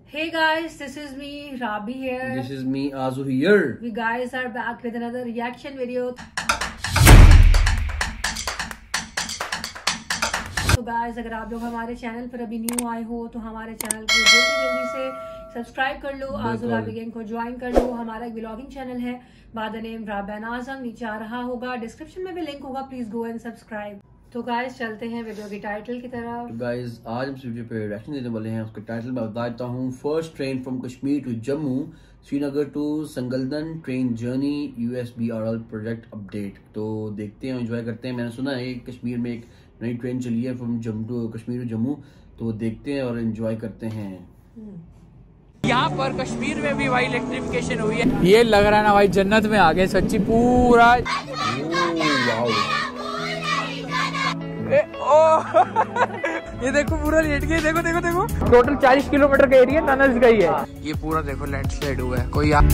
Hey guys, this is me, Rabi here. This is me, Azu here. We guys are back with another reaction video. तो guys, अगर आप लोग हमारे channel पर अभी new आए हो तो हमारे चैनल को जल्दी से सब्सक्राइब कर लो, आजू राबी गैंग को ज्वाइन कर लो। हमारा एक व्लॉगिंग चैनल है by the name Rabia Azam, नीचे आ रहा होगा, डिस्क्रिप्शन में भी लिंक होगा, प्लीज गो एंड सब्सक्राइब। तो गाइस चलते हैं वीडियो की टाइटल की तरफ। तो गाइस आज हम इस वीडियो पे रिएक्शन देने वाले हैं। उसका टाइटल मैं बता देता हूँ। First train from Kashmir to Jammu, Srinagar to Sangaldan train journey, USBRL project update. तो देखते हैं, एंजॉय करते हैं। मैंने सुना है कश्मीर में एक नई ट्रेन चली है from Jammu to Kashmir to Jammu, तो देखते हैं और एंजॉय करते हैं। यहाँ पर कश्मीर में भी भाई इलेक्ट्रिफिकेशन हुई है। ये लग रहा है ना भाई जन्नत में आ गए सच्ची पूरा। ये देखो पूरा लेट गया, देखो देखो देखो। टोटल 40 किलोमीटर का एरिया टनल्स का ही है। ये पूरा देखो लैंडस्लाइड हुआ है। कोई हाँ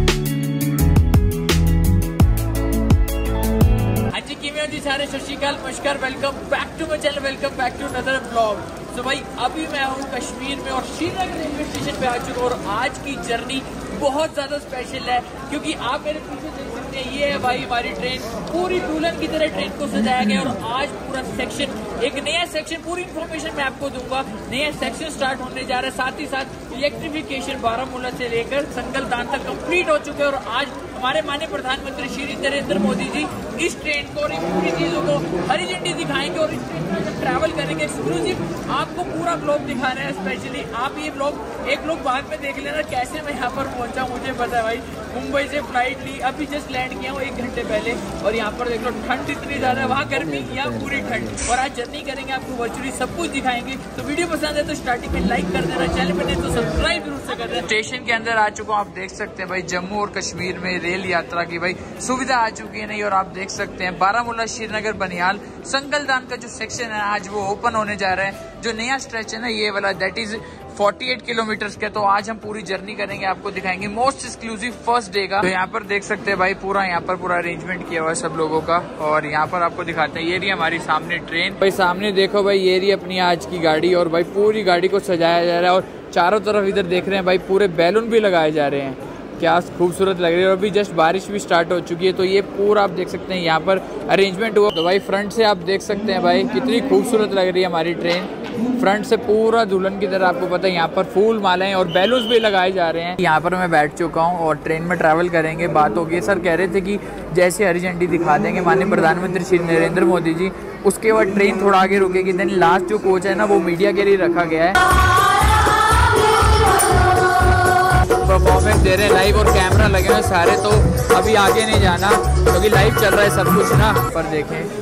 जी किमें जी सारे सत श्री अकाल, नमस्कार, welcome back to my channel, welcome back to another blog. तो भाई अभी मैं हूँ कश्मीर में और श्रीनगर रेलवे स्टेशन पे आ चुका हूँ और आज की जर्नी बहुत ज्यादा स्पेशल है क्योंकि आप मेरे पीछे देख सकते हैं, ये है भाई हमारी ट्रेन। पूरी दुल्हन की तरह ट्रेन को सजाया गया और आज पूरा सेक्शन, एक नया सेक्शन, पूरी इन्फॉर्मेशन मैं आपको दूंगा। नया सेक्शन स्टार्ट होने जा रहा है, साथ ही साथ इलेक्ट्रिफिकेशन बारामूला से लेकर संगलदान तक कंप्लीट हो चुके हैं और आज हमारे माननीय प्रधानमंत्री श्री नरेंद्र मोदी जी इस ट्रेन को और इन पूरी चीजों को हरी झंडी दिखाएंगे और इस ट्रेन में जब ट्रैवल करेंगे एक्सक्लूसिव आपको पूरा ब्लॉग दिखा रहे हैं। स्पेशली आप ये ब्लॉग एक लोग बाद में देख लेना कैसे मैं यहाँ पर पहुंचा। मुझे पता है भाई, मुंबई से फ्लाइट ली, अभी जस्ट लैंड किया हूँ 1 घंटे पहले और यहाँ पर देख लो ठंड इतनी ज्यादा है, वहाँ गर्मी, यहाँ पूरी ठंड। और आज जर्नी करेंगे, आपको वर्चुअली सब कुछ दिखाएंगे। तो वीडियो पसंद है तो स्टार्टिंग में लाइक कर देना, चैनल पे नहीं तो सब्सक्राइब जरूर से कर देना। स्टेशन के अंदर आ चुका हूँ, आप देख सकते हैं भाई जम्मू और कश्मीर में रेल यात्रा की भाई सुविधा आ चुकी है नहीं। और आप देख सकते हैं बारामूला, श्रीनगर, बनिहाल, संगलदान का जो सेक्शन है आज वो ओपन होने जा रहा है। जो नया स्ट्रेच है ना ये वाला, दैट इज 48 किलोमीटर्स के। तो आज हम पूरी जर्नी करेंगे, आपको दिखाएंगे मोस्ट एक्सक्लूसिव फर्स्ट डे का। तो यहाँ पर देख सकते हैं भाई पूरा यहाँ पर पूरा अरेंजमेंट किया हुआ है सब लोगों का। और यहाँ पर आपको दिखाते हैं, ये रही हमारी सामने ट्रेन। भाई सामने देखो भाई, ये रही अपनी आज की गाड़ी और भाई पूरी गाड़ी को सजाया जा रहा है और चारों तरफ इधर देख रहे हैं भाई पूरे बैलून भी लगाए जा रहे हैं, क्या खूबसूरत लग रही है। और अभी जस्ट बारिश भी स्टार्ट हो चुकी है तो ये पूरा आप देख सकते हैं यहाँ पर अरेंजमेंट हुआ। तो भाई फ्रंट से आप देख सकते हैं भाई कितनी खूबसूरत लग रही है हमारी ट्रेन। फ्रंट से पूरा दुल्हन की तरह आपको पता है यहाँ पर फूल मालाएं और बैलून्स भी लगाए जा रहे हैं। यहाँ पर मैं बैठ चुका हूँ और ट्रेन में ट्रैवल करेंगे। बात होगी, सर कह रहे थे कि जैसे हरी झंडी दिखा देंगे माननीय प्रधानमंत्री श्री नरेंद्र मोदी जी, उसके बाद ट्रेन थोड़ा आगे रुकेगी। देन लास्ट जो कोच है ना वो मीडिया के लिए रखा गया है। परफॉर्मेंस दे रहे हैं लाइव और कैमरा लगे हुए सारे, तो अभी आगे नहीं जाना क्योंकि लाइव चल रहा है सब कुछ ना। पर देखें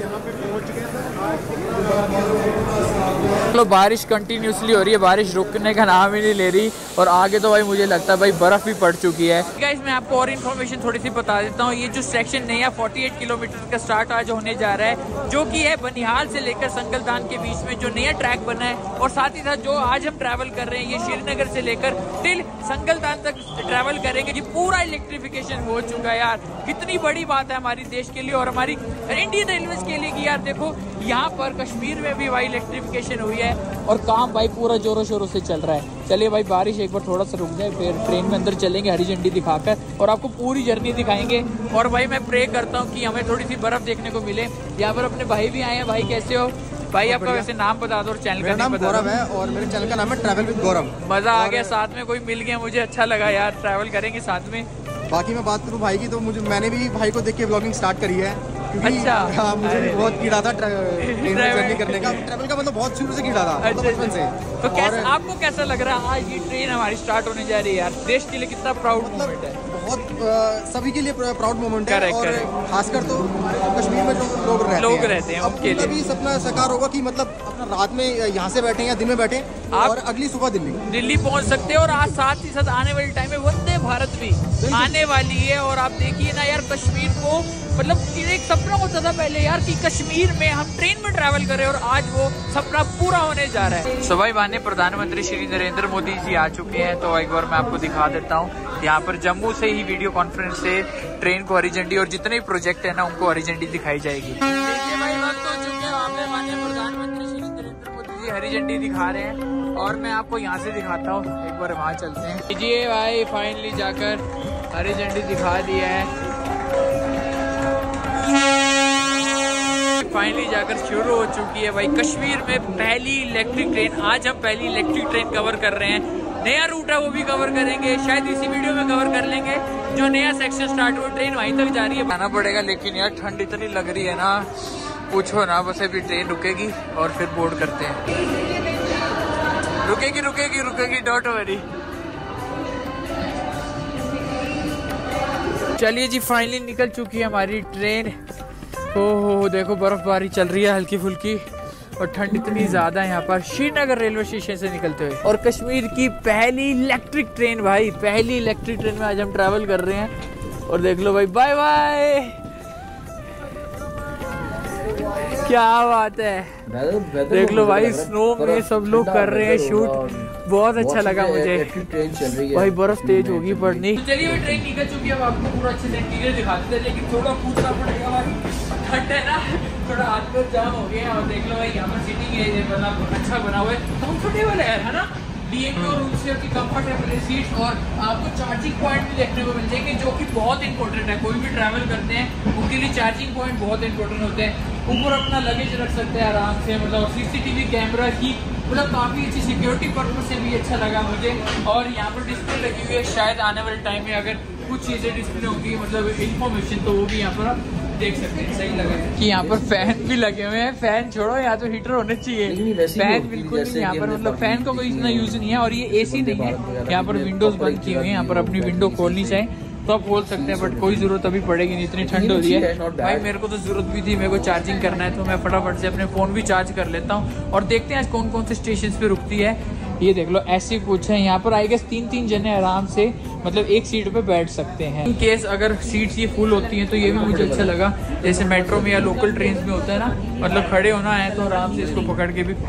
चलो बारिश कंटिन्यूसली हो रही है, बारिश रुकने का नाम ही नहीं ले रही और आगे तो भाई मुझे लगता है भाई बर्फ भी पड़ चुकी है। गाइस मैं आपको और इन्फॉर्मेशन थोड़ी सी बता देता हूँ। ये जो सेक्शन नया 48 किलोमीटर का स्टार्ट आज होने जा रहा है, जो कि है बनिहाल से लेकर संगलदान के बीच में जो नया ट्रैक बना है। और साथ ही साथ जो आज हम ट्रैवल कर रहे हैं ये श्रीनगर से लेकर टिल संगलदान तक ट्रैवल करेंगे। ये पूरा इलेक्ट्रिफिकेशन हो चुका है यार, कितनी बड़ी बात है हमारी देश के लिए और हमारी इंडियन रेलवे के लिए कि यार देखो यहाँ पर कश्मीर में भी भाई इलेक्ट्रिफिकेशन हुई है और काम भाई पूरा जोरों शोरों से चल रहा है। चलिए भाई बारिश एक बार थोड़ा सा रुक जाए, फिर ट्रेन में अंदर चलेंगे हरी झंडी दिखाकर और आपको पूरी जर्नी दिखाएंगे। और भाई मैं प्रे करता हूँ कि हमें थोड़ी सी बर्फ देखने को मिले। यहाँ पर अपने भाई भी आए हैं। भाई कैसे हो भाई? आपका वैसे नाम बता दो और चैनल का नाम। गौरव है और मेरे चैनल का नाम है ट्रैवल विद गौरव। मजा आ गया, साथ में कोई मिल गया, मुझे अच्छा लगा यार, ट्रैवल करेंगे साथ में। बाकी मैं बात करूँ भाई की तो मैंने भी भाई को देख के व्लॉगिंग स्टार्ट करी है। अच्छा हाँ, मुझे भी बहुत कीड़ा था ट्रेन में जर्नी करने का। ट्रैवल का मतलब बहुत शुरू से कीड़ा था, तो बचपन से। तो कैसा आपको कैसा लग रहा है आज ये ट्रेन हमारी स्टार्ट होने जा रही है यार? देश के लिए कितना प्राउड मोमेंट है? बहुत सभी के लिए प्राउड मोमेंट है और खासकर तो कश्मीर में जो लोग रहते हैं उनके लिए भी सपना साकार होगा कि मतलब अपना रात में यहाँ से बैठे या दिन में बैठे और अगली सुबह दिल्ली पहुँच सकते हैं। और आज साथ ही साथ आने वाले टाइम में वंदे भारत भी आने वाली है। और आप देखिए ना यार कश्मीर को, मतलब एक सपना होता था पहले यार कि कश्मीर में हम ट्रेन में ट्रैवल करें और आज वो सपना पूरा होने जा रहा है। सो भाई माननीय प्रधानमंत्री श्री नरेंद्र मोदी जी आ चुके हैं। तो एक बार मैं आपको दिखा देता हूँ, यहाँ पर जम्मू से ही वीडियो कॉन्फ्रेंस से ट्रेन को हरी झंडी और जितने भी प्रोजेक्ट है ना उनको हरी झंडी दिखाई जाएगी। देखिए भाई वक्त हो चुके हैं, वहाँ पे माननीय प्रधानमंत्री श्री नरेंद्र मोदी जी हरी झंडी दिखा रहे हैं। और मैं आपको यहाँ से दिखाता हूँ, एक बार वहाँ चलते हैं। जी भाई फाइनली जाकर हरी झंडी दिखा दिया है, फाइनली जाकर शुरू हो चुकी है भाई कश्मीर में पहली इलेक्ट्रिक ट्रेन। आज हम पहली इलेक्ट्रिक ट्रेन कवर कर रहे हैं, नया रूट है वो भी कवर करेंगे, शायद इसी वीडियो में कवर कर लेंगे। जो नया सेक्शन स्टार्ट हुआ ट्रेन वहीं तक जा रही है, आना पड़ेगा। लेकिन यार ठंड इतनी लग रही है ना, पूछो ना, बस अभी ट्रेन रुकेगी और फिर बोर्ड करते हैं। रुकेगी रुकेगी रुकेगी, डोंट वरी। चलिए जी फाइनली निकल चुकी है हमारी ट्रेन। ओहो देखो बर्फबारी चल रही है हल्की फुल्की और ठंड इतनी ज्यादा है यहाँ पर। श्रीनगर रेलवे स्टेशन से निकलते हुए और कश्मीर की पहली इलेक्ट्रिक ट्रेन भाई, पहली इलेक्ट्रिक ट्रेन में आज हम ट्रैवल कर रहे हैं। और देख लो भाई, बाय बाय, क्या बात है। देख लो भाई स्नो में सब लोग कर रहे हैं शूट, बहुत अच्छा लगा मुझे। ट्रेन चल रही है भाई, बर्फ तेज होगी पड़नी। तो चलिए ट्रेन निकल चुकी है, अब आपको पूरा अच्छे से इंटीरियर दिखाते हैं, लेकिन थोड़ा पूछना पड़ेगा भाई, ठंड है ना, थोड़ा हाथ में जाम हो गया। और देख लो भाई यहाँ पर सीटिंग है, मतलब अच्छा बना हुआ है, कंफर्टेबल है ना। DMU और रूल्स की कंफर्टेबल सीट्स और आपको चार्जिंग पॉइंट भी देखने को मिल जाएंगे, जो कि बहुत इंपॉर्टेंट है। कोई भी ट्रैवल करते हैं उनके लिए चार्जिंग पॉइंट बहुत इंपॉर्टेंट होते हैं। ऊपर अपना लगेज रख सकते हैं आराम से, मतलब CCTV कैमरा की, मतलब काफ़ी अच्छी सिक्योरिटी पर्पज से भी अच्छा लगा मुझे। और यहाँ पर डिस्प्ले लगी हुई है, शायद आने वाले टाइम में अगर कुछ चीज़ें डिस्प्ले होंगी, मतलब इन्फॉर्मेशन, तो वो भी यहाँ पर आप देख सकते हैं। सही लगा कि यहाँ पर फैन भी लगे हुए हैं। फैन छोड़ो, यहाँ तो हीटर होने चाहिए, फैन बिल्कुल नहीं यहाँ पर, मतलब फैन का कोई इतना यूज नहीं है। और ये AC नहीं है, यहाँ पर विंडोज बंद की हुई है, यहाँ पर अपनी विंडो खोलनी चाहिए तो आप खोल सकते हैं, बट कोई जरूरत अभी पड़ेगी नहीं, इतनी ठंड हो रही है। भाई मेरे को तो जरूरत भी थी, मेरे को चार्जिंग करना है, तो मैं फटाफट से अपने फोन भी चार्ज कर लेता हूँ। और देखते हैं आज कौन कौन से स्टेशन पे रुकती है। ये देख लो ऐसे कुछ है यहाँ पर, आई गेस 3-3 जने आराम से, मतलब एक सीट पे बैठ सकते हैं। इन केस अगर सीट्स ये फुल होती हैं तो ये भी मुझे अच्छा लगा, जैसे मेट्रो में या लोकल ट्रेन में होता है ना, मतलब खड़े होना है तो आराम से इसको पकड़ के भी।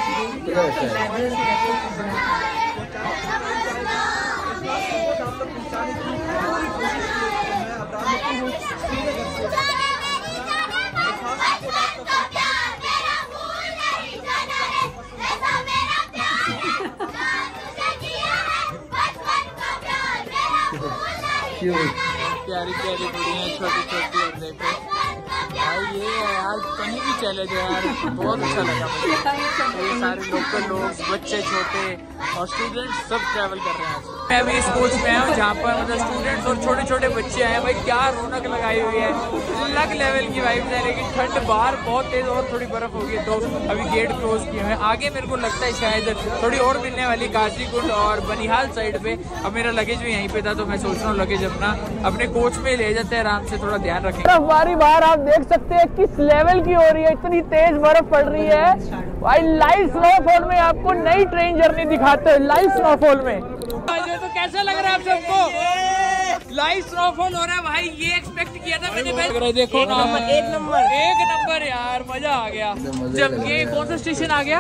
प्यारी प्यारी बुढ़ियाँ, छोटी छोटी, और देखो भाई ये यार कहीं भी चले गए यार, बहुत अच्छा लगा मुझे। ये सारे लोकल लोग, बच्चे छोटे और स्टूडेंट्स सब ट्रैवल कर रहे हैं। मैं अभी इस कोच में आया हूँ जहाँ पर मतलब स्टूडेंट्स और छोटे छोटे बच्चे आए हैं। भाई क्या रौनक लगाई हुई है, अलग लेवल की वाइब्स है। लेकिन ठंड बाहर बहुत तेज और थोड़ी बर्फ होगी, तो अभी गेट क्लोज किए हैं। आगे मेरे को लगता है शायद थोड़ी और मिलने वाली, काजीकुंड और बनिहाल साइड पे। अब मेरा लगेज भी यहीं पे था, तो मैं सोच रहा हूँ लगेज अपना अपने कोच में ले जाते हैं, आराम से थोड़ा ध्यान रखेंगे। बर्फबारी बाहर आप देख सकते हैं किस लेवल की हो रही है, इतनी तेज बर्फ पड़ रही है भाई। लाइव स्नोफॉल में आपको नई ट्रेन जर्नी दिखाते हैं, लाइव स्नोफॉल में। तो कैसा लग रहा है आप सबको? लाइव स्नोफॉल हो रहा है भाई, ये एक्सपेक्ट किया था मैंने। देखो ना, एक नंबर यार, मजा आ गया। जब ये कौन सा स्टेशन आ गया?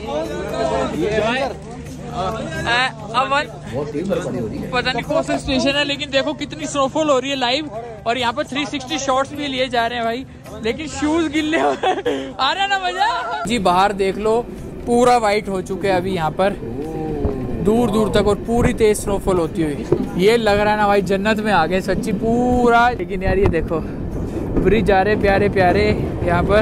पता नहीं कौन सा स्टेशन है, लेकिन देखो कितनी स्नोफॉल हो रही है लाइव। और यहाँ पर 360 शॉट्स भी लिए जा रहे हैं भाई, लेकिन शूज गिल्ले हो रहे हैं। आ रहा है ना मजा जी। बाहर देख लो पूरा वाइट हो चुके हैं अभी यहाँ पर दूर दूर तक, और पूरी तेज स्नोफॉल होती हुई। ये लग रहा है ना भाई जन्नत में आ गए सच्ची पूरा। लेकिन यार ये देखो ब्रिज जा रहे प्यारे प्यारे यहाँ पर,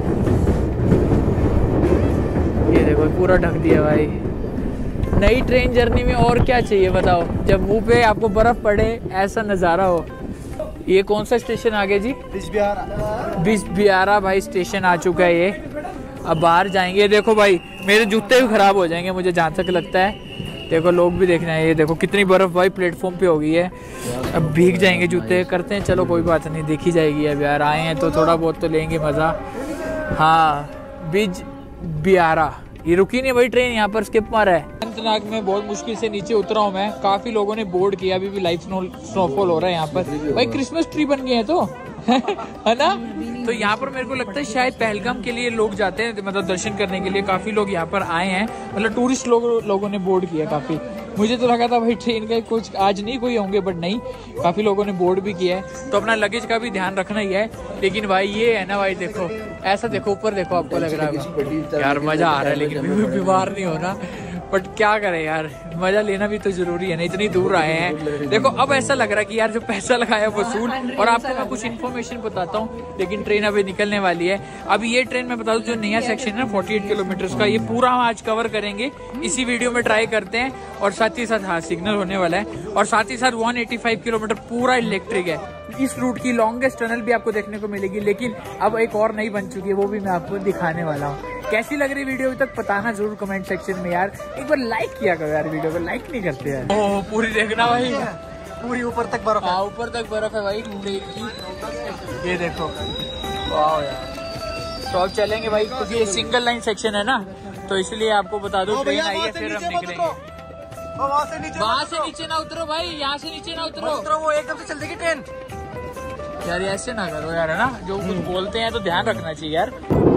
ये देखो पूरा ढक दिया भाई। नई ट्रेन जर्नी में और क्या चाहिए बताओ, जब मुंह पे आपको बर्फ पड़े, ऐसा नज़ारा हो। ये कौन सा स्टेशन आ गया जी? बिजबिहारा भाई स्टेशन आ चुका है ये। अब बाहर जाएंगे, देखो भाई मेरे जूते भी खराब हो जाएंगे मुझे जहाँ तक लगता है। देखो लोग भी देखना है, ये देखो कितनी बर्फ भाई प्लेटफॉर्म पे हो गई है। अब भीग जाएंगे जूते, करते हैं चलो कोई बात नहीं, देखी जाएगी। अब यार आए हैं तो थोड़ा बहुत तो लेंगे मज़ा। हाँ बिजबिहारा, ये रुकी नहीं भाई ट्रेन, यहाँ पर स्किप मारा है। अनंतनाग में बहुत मुश्किल से नीचे उतरा हूँ मैं, काफी लोगों ने बोर्ड किया, अभी भी लाइव स्नोफॉल हो रहा है यहाँ पर। भाई क्रिसमस ट्री बन गए हैं तो है ना। तो यहाँ पर मेरे को लगता है शायद पहलगाम के लिए लोग जाते हैं, मतलब दर्शन करने के लिए काफी लोग यहाँ पर आए हैं, मतलब टूरिस्ट लोगों ने बोर्ड किया काफी। मुझे तो लगा था भाई ट्रेन का कुछ आज नहीं कोई होंगे, बट नहीं, काफी लोगों ने बोर्ड भी किया है। तो अपना लगेज का भी ध्यान रखना ही है। लेकिन भाई ये है ना भाई, देखो ऐसा देखो ऊपर देखो, आपको लग रहा है यार मजा आ रहा है, लेकिन बीमार नहीं होना बट क्या करें यार, मजा लेना भी तो जरूरी है ना, इतनी दूर आए हैं। देखो अब ऐसा लग रहा है कि यार जो पैसा लगाया वसूल। और आपको मैं कुछ इन्फॉर्मेशन बताता हूँ, लेकिन ट्रेन अभी निकलने वाली है। अभी ये ट्रेन मैं बता दूं, जो नया सेक्शन है ना 48 किलोमीटर का, ये पूरा हम आज कवर करेंगे, इसी वीडियो में ट्राई करते हैं। और साथ ही साथ हाँ सिग्नल होने वाला है, और साथ ही साथ 185 किलोमीटर पूरा इलेक्ट्रिक है। इस रूट की लॉन्गेस्ट टनल भी आपको देखने को मिलेगी, लेकिन अब एक और नई बन चुकी है, वो भी मैं आपको दिखाने वाला हूँ। कैसी लग रही वीडियो अभी तक बताना जरूर कमेंट सेक्शन में यार। एक बार लाइक किया करो यार, वीडियो को लाइक नहीं करते यार। ओह पूरी देखना भाई, पूरी ऊपर तक बर्फ है। ऊपर तक बर्फ है भाई ट्रेन की, ये देखो। वाह यार, तो अब चलेंगे भाई, क्योंकि ये सिंगल लाइन सेक्शन है ना, तो इसलिए आपको बता दो ट्रेन आई है, फिर हम निकलेंगे। वहाँ से नीचे ना उतरो भाई, यहाँ से नीचे ना उतरो, वो एकदम से चल देगी ट्रेन। यार ऐसे ना करो यार, है ना, जो कुछ बोलते हैं तो ध्यान रखना चाहिए यार।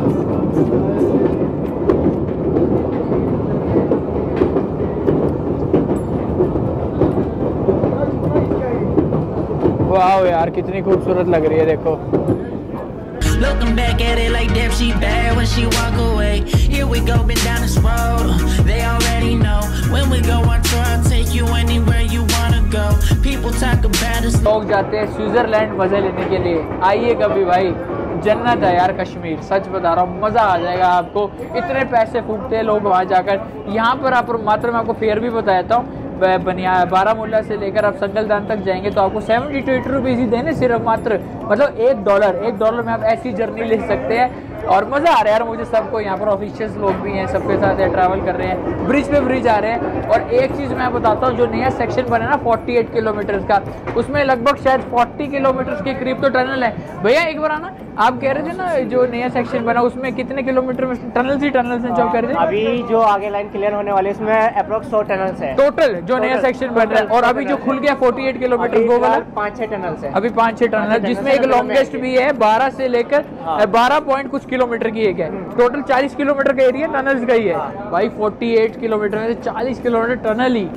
वाह यार कितनी खूबसूरत लग रही है, देखो। Looking back at it like damn she bad when she walk away. Here we go, been down this road. They already know when we go on tour, I'll take you anywhere you wanna go. People talk about us. लोग जाते हैं Switzerland मजे लेने के लिए, आइए कभी भाई, जन्नत है यार कश्मीर, सच बता रहा हूँ, मजा आ जाएगा आपको। इतने पैसे फूकते हैं लोग वहाँ जाकर, यहाँ पर आप मात्र मैं आपको फेयर भी बताता हूँ, बारामूला से लेकर आप संगलदान तक जाएंगे तो आपको 70 to 80 रुपीज़ ही देने, सिर्फ मात्र, मतलब $1 में आप ऐसी जर्नी ले सकते हैं। और मज़ा आ रहा है यार मुझे, सबको यहाँ पर ऑफिशियल्स लोग भी हैं, सबके साथ ट्रैवल कर रहे हैं, ब्रिज पे ब्रिज आ रहे हैं। और एक चीज़ मैं बताता हूँ, जो नया सेक्शन बना ना 48 किलोमीटर का, उसमें लगभग शायद 40 किलोमीटर के करीब तो टनल है। भैया एक बार आना, आप कह रहे थे ना जो नया सेक्शन बना उसमें कितने किलोमीटर में टनल्स ही टनल्स हैं, जो कह रहे थे? अभी जो आगे लाइन क्लियर होने वाली है उसमें अप्रोक्स 100 टनल्स है टोटल, जो नया सेक्शन बन रहा है। और अभी जो खुल गया 48 किलोमीटर वो वाला 5-6 टनल्स है, अभी 5-6 टनल, जिसमें एक लॉन्गेस्ट भी है 12 से लेकर 12 पॉइंट कुछ किलोमीटर की एक है। टोटल 40 किलोमीटर का एरिया टनल्स का ही है भाई। 48 किलोमीटर में से 40 किलोमीटर टनल ही।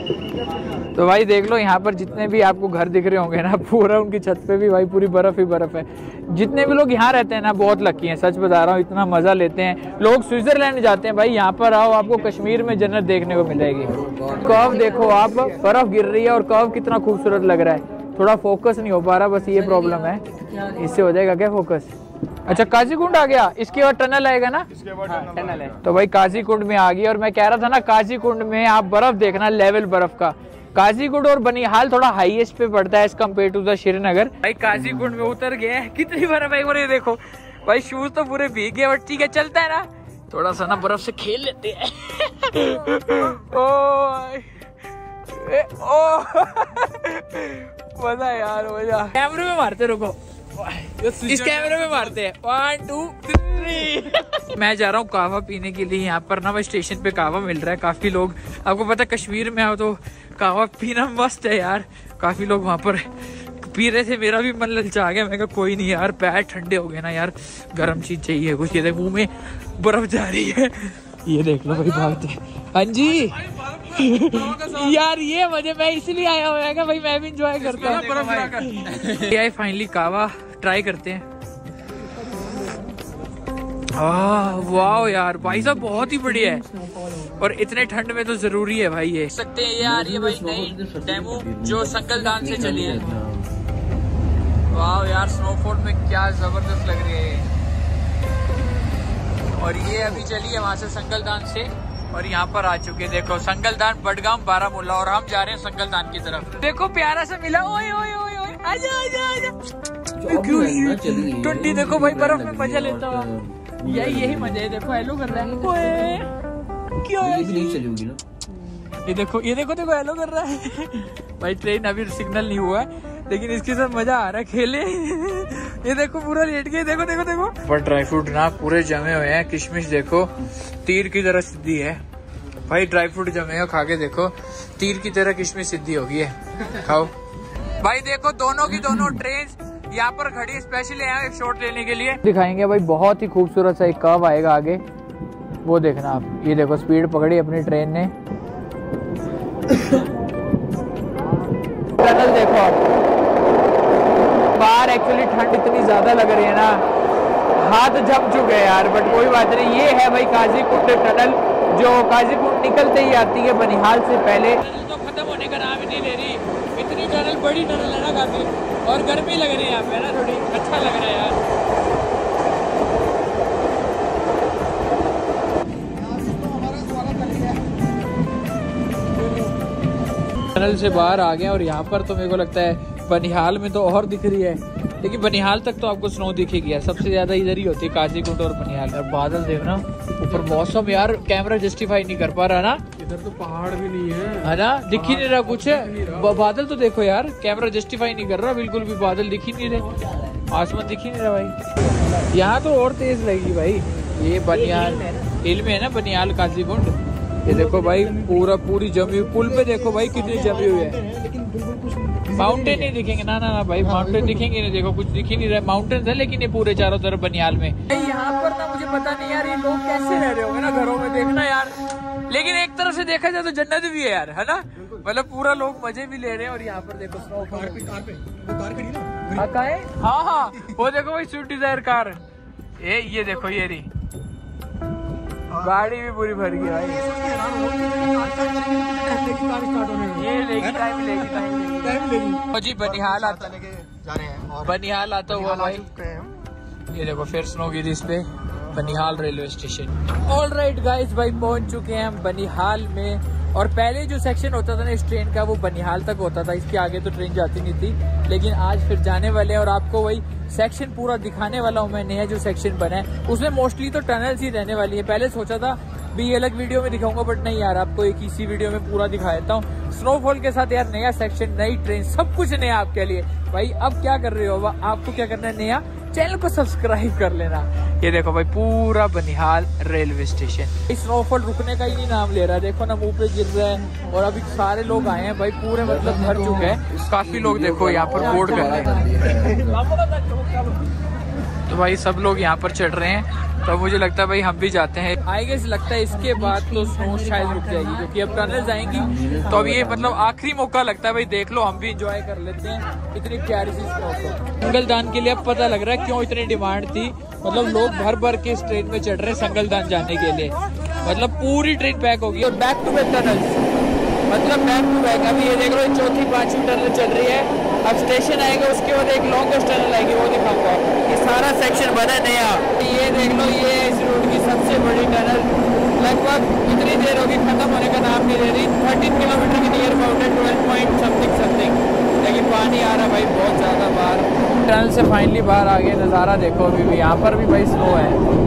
तो भाई देख लो, यहाँ पर जितने भी आपको घर दिख रहे होंगे ना, पूरा उनकी छत पे भी भाई पूरी बर्फ ही बर्फ है। जितने भी लोग यहाँ रहते हैं ना, बहुत लकी हैं, सच बता रहा हूँ, इतना मजा लेते हैं लोग। स्विट्जरलैंड जाते हैं भाई, यहाँ पर आओ, आपको कश्मीर में जन्नत देखने को मिलेगी। कर्व देखो आप, बर्फ गिर रही है और कर्व कितना खूबसूरत लग रहा है। थोड़ा फोकस नहीं हो पा रहा, बस ये प्रॉब्लम है, इससे हो जाएगा क्या फोकस। अच्छा काजीकुंड आ गया, इसके बाद टनल आएगा ना, इसके बाद टनल है। तो भाई काजीकुंड में आ गई। और मैं कह रहा था ना, काजीकुंड में आप बर्फ देखना, लेवल बर्फ का। काजीकुंड और बनिहाल थोड़ा हाईएस्ट पे पड़ता है as compare to the Srinagar. भाई काजीकुंड में उतर गए, कितनी बर्फ है भाई, देखो भाई, शूज तो पूरे भीग गए, बट ठीक है, चलता है ना, थोड़ा सा ना बर्फ से खेल लेते हैं। मजा यार, मजा। कैमरे में मारते, रुको, इस कैमरे में मारते हैं। 1 2 3। मैं जा रहा हूँ कहवा पीने के लिए। यहाँ पर ना भाई स्टेशन पे कहवा मिल रहा है। काफी लोग, आपको पता है कश्मीर में आओ तो कहवा पीना मस्त है यार। काफी लोग वहाँ पर पी रहे थे, मेरा भी मन ललचा गया। मैं कहा कोई नहीं यार, पैर ठंडे हो गए ना यार, गर्म चीज चाहिए कुछ। ये देख मुंह में बर्फ जा रही है, ये देख लो भाई, भागते। हाँ जी यार, ये मजे मैं इसलिए आया हुआ भाई, मैं भी इंजॉय करता हूँ। ये फाइनली कहवा ट्राई करते हैं। वाह यार भाई साहब, बहुत ही बढ़िया है, और इतने ठंड में तो जरूरी है भाई। ये सकते हैं यार, ये भाई नई डेमो जो संगलदान से चली है। वाह यार, स्नोफॉल में क्या जबरदस्त लग रही है। और ये अभी चली है वहां से संगलदान से, और यहाँ पर आ चुके। देखो संगलदान, बडगाम, बारामूला, और हम जा रहे हैं संगलदान की तरफ। देखो प्यारा सा मिला, ओए ओए ओए ओए, आजा आजा आजा। टुंडी देखो भाई, बर्फ में मजा लेता हूँ, यही मजा है। देखो हेलो कर रहा है, क्यों नहीं चलेगी ना। ये देखो देखो हेलो कर रहा है भाई। ट्रेन अभी सिग्नल नहीं हुआ है, लेकिन इसके साथ मजा आ रहा है, खेले। ये देखो पूरा लेट गए, देखो देखो देखो। पर ड्राई फ्रूट ना पूरे जमे हुए हैं। किशमिश देखो तीर की तरह सीधी है भाई, ड्राई फ्रूट जमे हो, खा के देखो, तीर की तरह किशमिश सीधी होगी है, खाओ भाई। देखो दोनों की दोनों ट्रेन यहाँ पर खड़ी, स्पेशली है एक शॉट लेने के लिए। दिखाएंगे भाई, बहुत ही खूबसूरत सा एक कर्व आएगा आगे, वो देखना आप। ये देखो स्पीड पकड़ी अपनी ट्रेन ने। टनल देखो आप, बाहर एक्चुअली ठंड इतनी ज्यादा लग रही है ना, हाथ जम चुके हैं यार, बट कोई बात नहीं। ये है भाई काजीकुंड टनल, जो काजीकुंड निकलते ही आती है बनिहाल से पहले। तो खत्म होने का नाम ही नहीं ले रही, इतनी टनल बड़ी टनल है ना काफी, और गर्मी लग रही है यहाँ पे ना, थोड़ी अच्छा लग रहा है यार। टनल से बाहर आ गए और यहाँ पर तो मेरे को लगता है बनिहाल में तो और दिख रही है, लेकिन बनिहाल तक तो आपको स्नो दिखेगी यार, सबसे ज्यादा इधर ही होती है काजीकुंड और बनिहाल। और बादल देखना ऊपर, मौसम यार कैमरा जस्टिफाई नहीं कर पा रहा ना, इधर तो पहाड़ भी नहीं है ना, दिख ही नहीं रहा कुछ है। बादल तो देखो यार, कैमरा जस्टिफाई नहीं कर रहा बिल्कुल भी, बादल दिख ही नहीं रहे, आसमान दिख ही नहीं रहा भाई। यहाँ तो और तेज लगेगी भाई। ये बनिहाल हिल में है ना, बनिहाल काजीकुंड। ये देखो भाई पूरी जमी, पुल पे देखो भाई कितनी जमी हुई है। माउंटेन नहीं दिखेंगे ना भाई, माउंटेन दिखेंगे नहीं, देखो कुछ दिख ही नहीं रहा। माउंटेन है लेकिन ये पूरे चारों तरफ बनिहाल में। यहाँ पर ना मुझे पता नहीं यार ये लोग कैसे रह रहे होंगे ना घरों में, देखना यार। लेकिन एक तरफ से देखा जाए तो जन्नत भी है यार, है ना, मतलब पूरा लोग मजे भी ले रहे हैं। और यहाँ पर देखो स्नोफॉल, हाँ वो देखो भाई स्विफ्ट डिजायर कार, ये देखो ये रही गाड़ी भी पूरी भर गई भाई। ये लेगी टाइम लेगी जी। बनिहाल आता जा रहे हैं और बनिहाल आता हुआ भाई, ये देखो फिर स्नो गिरी इस पे, Banihal railway station. All right guys भाई, पहुंच चुके हैं हम बनिहाल में। और पहले जो सेक्शन होता था ना इस ट्रेन का, वो बनिहाल तक होता था, इसके आगे तो ट्रेन जाती नहीं थी। लेकिन आज फिर जाने वाले हैं और आपको वही सेक्शन पूरा दिखाने वाला हूँ मैं। नया जो सेक्शन बना है उसमें मोस्टली तो टनल्स ही रहने वाली है। पहले सोचा था भी अलग वीडियो में दिखाऊंगा, बट नहीं यार, आपको एक इसी वीडियो में पूरा दिखा देता हूँ। स्नोफॉल के साथ यार नया सेक्शन, नई ट्रेन, सब कुछ नया आपके लिए भाई। अब क्या कर रहे हो, आपको क्या करना है, नया चैनल को सब्सक्राइब कर लेना। ये देखो भाई पूरा बनिहाल रेलवे स्टेशन। स्नोफॉल रुकने का ही नहीं नाम ले रहा है, देखो ना मुंह पे गिर रहा है। और अभी सारे लोग आए हैं भाई, पूरे मतलब भर चुके हैं, काफी लोग देखो यहाँ पर बोर्ड कर रहे हैं। तो भाई सब लोग यहाँ पर चढ़ रहे हैं, तो मुझे लगता है भाई हम भी जाते हैं। आई गेस लगता है इसके बाद तो स्नो शायद रुक जाएगी, क्योंकि अब टनल जाएंगी। तो अब ये मतलब आखिरी मौका लगता है भाई, देख लो हम भी एंजॉय कर लेते हैं इतनी प्यारी सी स्नो को। संगलदान के लिए अब पता लग रहा है क्यों इतनी डिमांड थी, मतलब लोग भर भर के इस ट्रेन में चढ़ रहे हैं संगलदान जाने के लिए, मतलब पूरी ट्रेन पैक होगी। और बैक टू बैक टनल, मतलब बैक टू बैक। अभी ये देख लो चौथी पांचवी टनल चल रही है। अब स्टेशन आएगा उसके बाद एक लॉन्गेस्ट टनल आएगी, वो दिखाऊंगा। ये सारा सेक्शन बना नया। ये देख लो ये इस रूट की सबसे बड़ी टनल, लगभग इतनी देर होगी खत्म होने का नाम नहीं ले रही। 13 किलोमीटर की नियर अबाउट है, 12 पॉइंट समथिंग। लेकिन पानी आ रहा भाई बहुत ज्यादा बाहर। टनल से फाइनली बाहर आ गए, नज़ारा देखो। अभी भी यहाँ पर भी भाई स्नो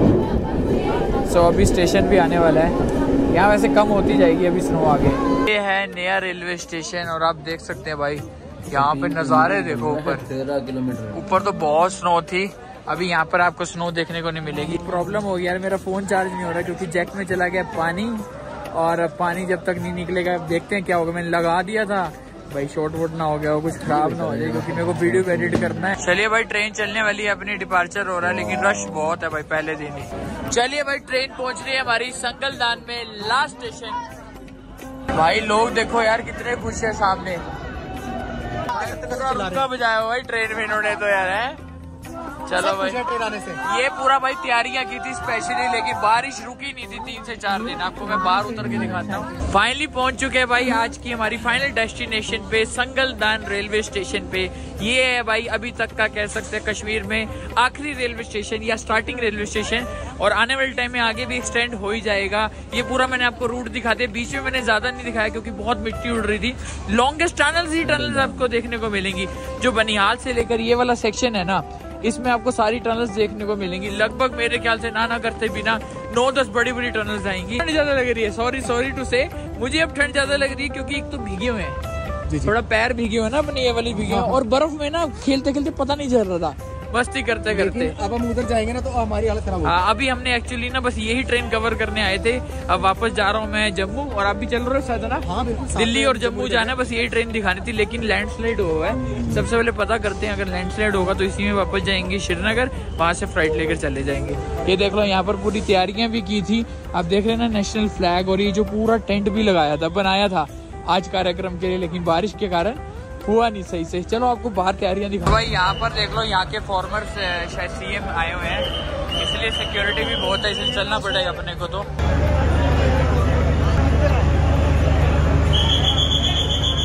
है। सो अभी स्टेशन भी आने वाला है, यहाँ वैसे कम होती जाएगी अभी स्नो आगे। ये है नया रेलवे स्टेशन और आप देख सकते हैं भाई यहाँ पे नज़ारे देखो। ऊपर 13 किलोमीटर ऊपर तो बहुत स्नो थी, अभी यहाँ पर आपको स्नो देखने को नहीं मिलेगी। प्रॉब्लम हो गया यार, मेरा फोन चार्ज नहीं हो रहा क्योंकि जैक में चला गया पानी, और पानी जब तक नहीं निकलेगा देखते हैं क्या होगा। मैंने लगा दिया था भाई, शॉर्ट वोट ना हो गया हो, कुछ खराब ना हो जाए, क्योंकि मेरे को वीडियो को एडिट करना है। चलिए भाई ट्रेन चलने वाली है, अपनी डिपार्चर हो रहा है, लेकिन रश बहुत है भाई पहले दिन ही। चलिए भाई ट्रेन पहुंच रही है हमारी संगलदान में, लास्ट स्टेशन। भाई लोग देखो यार कितने खुश है सामने, पूरा रुका बजाया भाई ट्रेन में इन्होंने तो यार है। चलो भाई ट्रेन आने से ये पूरा भाई तैयारियां की थी स्पेशली, लेकिन बारिश रुकी नहीं थी 3 से 4 दिन। आपको मैं बाहर उतर के दिखाता हूँ। फाइनली पहुंच चुके हैं भाई आज की हमारी फाइनल डेस्टिनेशन पे, संगलदान रेलवे स्टेशन पे। ये है भाई अभी तक का कह सकते हैं कश्मीर में आखिरी रेलवे स्टेशन या स्टार्टिंग रेलवे स्टेशन, और आने वाले टाइम में आगे भी एक्सटेंड हो ही जाएगा। ये पूरा मैंने आपको रूट दिखा दिया, बीच में मैंने ज्यादा नहीं दिखाया क्योंकि बहुत मिट्टी उड़ रही थी। लॉन्गेस्ट टनल्स ही टनल्स आपको देखने को मिलेंगी। जो बनिहाल से लेकर ये वाला सेक्शन है ना, इसमें आपको सारी टनल्स देखने को मिलेंगी। लगभग मेरे ख्याल से ना करते बिना 9-10 बड़ी बड़ी टनल्स आएंगी। ठंड ज्यादा लग रही है, सॉरी टू से, मुझे अब ठंड ज्यादा लग रही है क्योंकि एक तो भीगे हुए हैं, थोड़ा पैर भीगे हुए ना अपनी ये वाली भीगे, और बर्फ में ना खेलते खेलते पता नहीं चल रहा था, मस्ती करते करते। अब हम उधर जाएंगे ना तो हमारी हालत खराब होगी। अभी हमने एक्चुअली ना बस यही ट्रेन कवर करने आए थे, अब वापस जा रहा हूँ मैं जम्मू, और आप भी चल रहे हो शायद ना? हाँ बिल्कुल, दिल्ली और जम्मू जाना है, बस यही ट्रेन दिखानी थी, लेकिन लैंडस्लाइड हुआ है। सबसे पहले पता करते हैं, अगर लैंडस्लाइड होगा तो इसी में वापस जाएंगे श्रीनगर, वहाँ से फ्लाइट लेकर चले जाएंगे। ये देख लो यहाँ पर पूरी तैयारियां भी की थी, आप देख रहे हैं ना नेशनल फ्लैग, और ये जो पूरा टेंट भी लगाया था, बनाया था आज कार्यक्रम के लिए, लेकिन बारिश के कारण हुआ नहीं सही से। चलो आपको बाहर तैयारियां दिखाओ। भाई यहाँ पर देख लो, यहाँ के फॉर्मर्स शायद CM आए हुए हैं, इसलिए सिक्योरिटी भी बहुत है, इसलिए चलना पड़ेगा अपने को। तो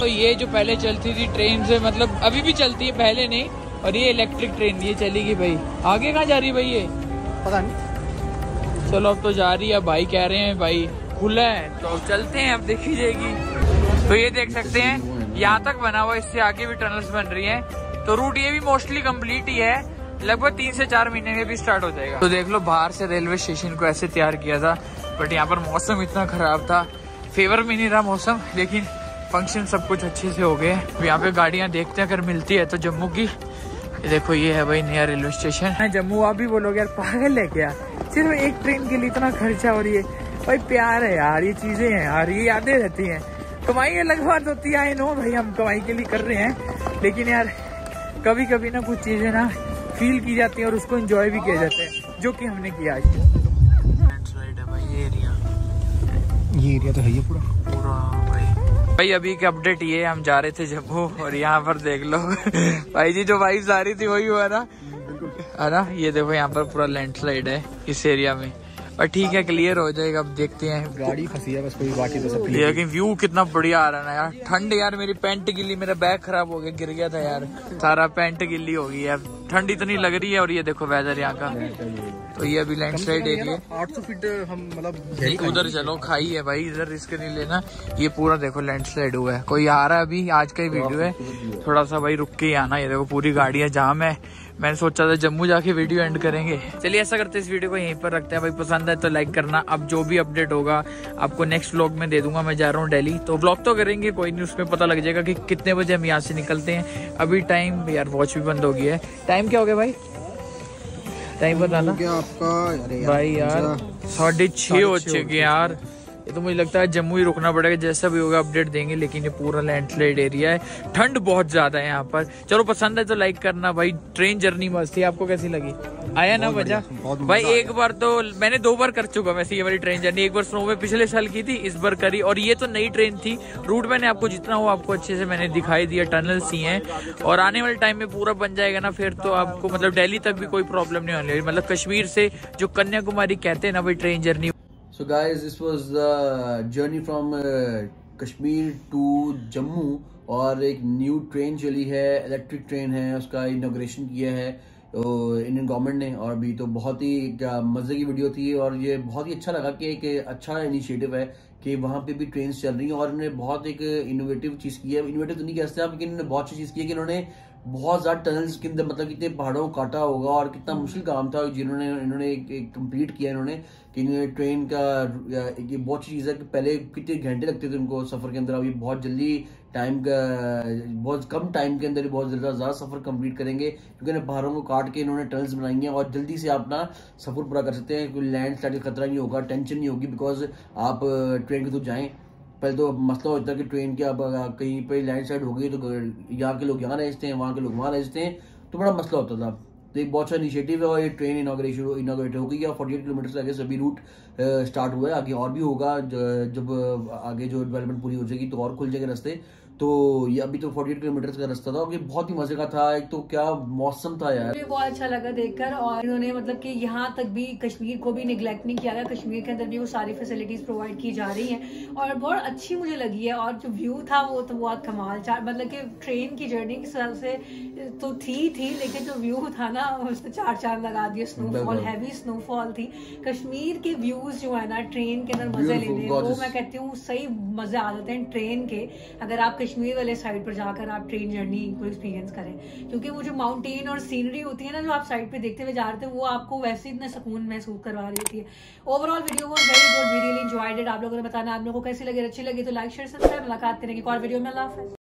तो ये जो पहले चलती थी ट्रेन से, मतलब अभी भी चलती है, पहले नहीं, और ये इलेक्ट्रिक ट्रेन ये चलेगी भाई। आगे कहाँ जा रही है भाई ये पता नहीं। चलो अब तो जा रही है भाई, कह रहे हैं भाई खुला है तो चलते हैं, अब देखी जाएगी। तो ये देख सकते हैं यहाँ तक बना हुआ, इससे आगे भी टनल्स बन रही हैं। तो रूट ये भी मोस्टली कंप्लीट ही है, लगभग 3 से 4 महीने में भी स्टार्ट हो जाएगा। तो देख लो बाहर से रेलवे स्टेशन को ऐसे तैयार किया था, बट यहाँ पर मौसम इतना खराब था, फेवर में नहीं रहा मौसम, लेकिन फंक्शन सब कुछ अच्छे से हो गए। यहाँ पे गाड़ियाँ देखते हैं अगर मिलती है तो जम्मू की। ये देखो ये है भाई नया रेलवे स्टेशन जम्मू। आप भी बोलोगे यार पागल है क्या, सिर्फ एक ट्रेन के लिए इतना खर्चा हो रही है। भाई प्यार है यार, ये चीजें हैं यार, ये यादें रहती हैं। कमाई अलग बात होती है, आई नो भाई हम कमाई के लिए कर रहे हैं, लेकिन यार कभी कभी ना कुछ चीजें ना फील की जाती हैं और उसको एंजॉय भी किया जाता है, जो कि हमने किया आज। लैंडस्लाइड है भाई ये एरिया तो है ये पूरा भाई। अभी की अपडेट ये, हम जा रहे थे जम्मू और यहाँ पर देख लो भाई जी जो वाइब्स आ रही थी वही हुआ ना, है ना। ये देखो यहाँ पर पूरा लैंडस्लाइड है इस एरिया में, पर ठीक है क्लियर हो जाएगा, अब देखते हैं। गाड़ी फंसी है बस, कोई बाकी तो सब क्लियर। लेकिन व्यू कितना बढ़िया आ रहा है ना यार। ठंड यार, मेरी पैंट गिल्ली, मेरा बैग खराब हो गया, गिर गया था यार, सारा पैंट गिल्ली हो गई है। ठंड इतनी लग रही है, और ये देखो वेदर यहाँ का। तो ये अभी लैंडस्लाइड एरिया 800 फीट हम मतलब उधर चलो, खाई है भाई, इधर रिस्क नहीं लेना। ये पूरा देखो लैंडस्लाइड हुआ है। कोई आ रहा है अभी, आज का ही वीडियो है, थोड़ा सा भाई रुक के ही आना। ये देखो पूरी गाड़ियां जाम है। मैंने सोचा था जम्मू जाके वीडियो एंड करेंगे। चलिए ऐसा करते हैं, इस वीडियो को यहीं पर रखते हैं भाई। पसंद है तो लाइक करना। अब जो भी अपडेट होगा आपको नेक्स्ट व्लॉग में दे दूंगा। मैं जा रहा हूँ दिल्ली, तो व्लॉग तो करेंगे कोई नहीं, उसमें पता लग जाएगा कि कितने बजे हम यहाँ से निकलते हैं। अभी टाइम यार वॉच भी बंद हो गई है। टाइम क्या हो गया भाई, टाइम बताना आपका भाई यार 6:30 हो चुके यार। ये तो मुझे लगता है जम्मू ही रुकना पड़ेगा, जैसा भी होगा अपडेट देंगे। लेकिन ये पूरा लैंडस्लाइड एरिया है, ठंड बहुत ज्यादा है यहाँ पर। चलो पसंद है तो लाइक करना भाई। ट्रेन जर्नी मस्त थी, आपको कैसी लगी? आया ना मजा भाई? एक बार तो मैंने 2 बार कर चुका वैसे ये वाली ट्रेन जर्नी। एक बार स्नो में पिछले साल की थी, इस बार करी। और ये तो नई ट्रेन थी। रूट मैंने आपको जितना हो आपको अच्छे से मैंने दिखाई दिया, टनल्स ही हैं। और आने वाले टाइम में पूरा बन जाएगा ना, फिर तो आपको मतलब दिल्ली तक भी कोई प्रॉब्लम नहीं होने, मतलब कश्मीर से जो कन्याकुमारी कहते हैं ना भाई train journey. So guys, this was the journey from Kashmir to Jammu, और एक न्यू ट्रेन चली है, इलेक्ट्रिक ट्रेन है, उसका इनॉग्रेशन किया है इंडियन गवर्नमेंट ने। और भी तो बहुत ही मजे की वीडियो थी, और ये बहुत ही अच्छा लगा कि एक अच्छा इनिशिएटिव है कि वहाँ पे भी ट्रेन चल रही हैं। और इन्होंने बहुत एक इनोवेटिव चीज की है, इनोवेटिव तो नहीं कह सकते आप, लेकिन इन्होंने बहुत अच्छी चीज की है कि इन्होंने बहुत ज्यादा टनल्स के अंदर, मतलब कितने पहाड़ों को काटा होगा और कितना मुश्किल काम था जिन्होंने इन्होंने कंप्लीट किया इन्होंने। कि ट्रेन का एक बहुत अच्छी चीज़ है कि पहले कितने घंटे लगते थे उनको सफ़र के अंदर, अभी बहुत जल्दी टाइम का, बहुत कम टाइम के अंदर बहुत ज़्यादा सफ़र कंप्लीट करेंगे, क्योंकि ना पहाड़ों को काट के इन्होंने टनल्स बनाई हैं और जल्दी से अपना सफ़र पूरा कर सकते हैं। कोई लैंड स्लाइड का खतरा नहीं होगा, टेंशन नहीं होगी, बिकॉज आप ट्रेन के थ्रू जाएँ। पहले तो मसला होता है कि ट्रेन के अब कहीं पे लैंड स्लाइड हो गई तो यहाँ के लोग यहाँ रहते हैं, वहाँ के लोग वहाँ रहते हैं, तो बड़ा मसला होता था। तो एक बहुत अच्छा इनिशिएटिव है, और ये ट्रेन इनॉग्रेट हो गई है। 48 किलोमीटर से आगे सभी रूट स्टार्ट हुआ है, आगे और भी होगा। जब आगे जो डेवलपमेंट पूरी हो जाएगी तो और खुल जाएंगे रास्ते। तो ये अभी तो 48 किलोमीटर का रास्ता था, और ये बहुत ही मजे का था। एक तो क्या मौसम था यार, मुझे बहुत अच्छा लगा देखकर। और इन्होंने मतलब कि यहाँ तक भी कश्मीर को भी निगलेक्ट नहीं किया गया, कश्मीर के अंदर भी वो सारी फैसिलिटीज प्रोवाइड की जा रही हैं, और बहुत अच्छी मुझे लगी है। और जो व्यू था वो तो बहुत कमाल, मतलब कि ट्रेन की जर्नी की तरह से तो थी, लेकिन जो व्यू था ना उसने 4 चांद लगा दिए। स्नोफॉल, हैवी स्नोफॉल थी। कश्मीर के व्यूज जो है ना ट्रेन के अंदर मजे लेने, वो मैं कहती हूँ सही मजे आ जाते हैं ट्रेन के, अगर आप कश्मीर वाले साइड पर जाकर आप ट्रेन जर्नी को एक्सपीरियंस करें। क्योंकि वो जो माउंटेन और सीनरी होती है ना, जो आप साइड पे देखते हुए जा रहे थे, वो आपको वैसे इतना सुकून महसूस करवा रही होती है। Overall video was very good, we really enjoyed it. आप लोगों ने बताना आप लोगों को कैसी लगी, अच्छी लगी तो लाइक शेयर सब्सक्राइब। मुलाकात करेंगे एक और वीडियो में। अल्लाह हाफ़िज़।